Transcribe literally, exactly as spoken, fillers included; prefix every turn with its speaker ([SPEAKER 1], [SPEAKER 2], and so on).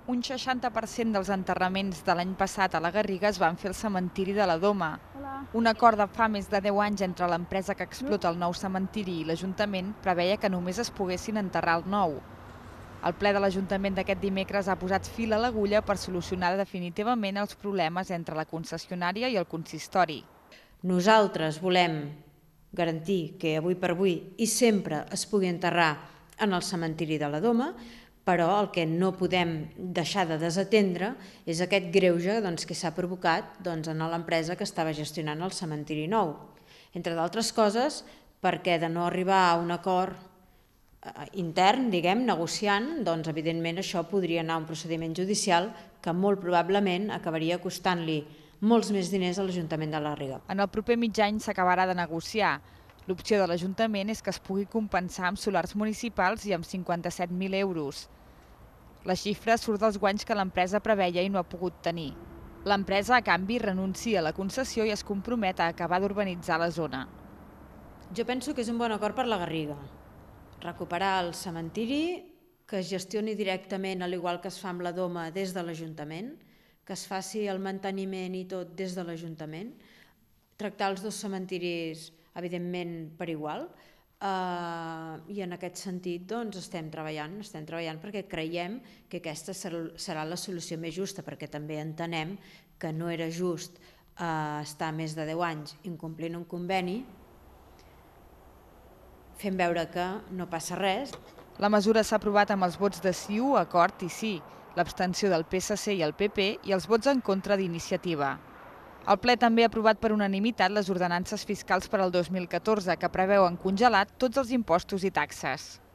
[SPEAKER 1] Un seixanta per cent dels enterraments de l'any passat a la Garriga es van fer al cementiri de la Doma. Un acord de fa més de deu anys entre l'empresa que explota el nou cementiri i l'Ajuntament preveia que només es poguessin enterrar el nou. El ple de l'Ajuntament d'aquest dimecres ha posat fil a l'agulla per solucionar definitivament els problemes entre la concessionària i el consistori.
[SPEAKER 2] Nosaltres volem garantir que avui per avui i sempre es pugui enterrar en el cementiri de la Doma, però el que no podem deixar de desatendre és aquest greuge doncs, que s'ha provocat doncs, en l'empresa que estava gestionant el cementiri nou. Entre d'altres coses, perquè de no arribar a un acord eh, intern, diguem, negociant, doncs, evidentment això podria anar a un procediment judicial que molt probablement acabaria costant-li molts més diners a l'Ajuntament de la Garriga.
[SPEAKER 1] En el proper mig any s'acabarà de negociar. L'opció de l'Ajuntament és que es pugui compensar amb solars municipals i amb cinquanta-set mil euros. La xifra surt dels guanys que l'empresa preveia i no ha pogut tenir. L'empresa, a canvi, renuncia a la concessió i es compromet a acabar d'urbanitzar la zona.
[SPEAKER 2] Jo penso que és un bon acord per la Garriga. Recuperar el cementiri, que es gestioni directament, al igual que es fa amb la Doma, des de l'Ajuntament, que es faci el manteniment i tot des de l'Ajuntament, tractar els dos cementiris, evidentment, per igual, uh, i en aquest sentit doncs, estem treballant, estem treballant perquè creiem que aquesta serà la solució més justa, perquè també entenem que no era just uh, estar més de deu anys incomplint un conveni, fent veure que no passa res.
[SPEAKER 1] La mesura s'ha aprovat amb els vots de CiU, Acord i Sí, l'abstenció del P S C i el P P i els vots en contra d'Iniciativa. El ple també ha aprovat per unanimitat les ordenances fiscals per al dos mil catorze, que preveuen congelar tots els impostos i taxes.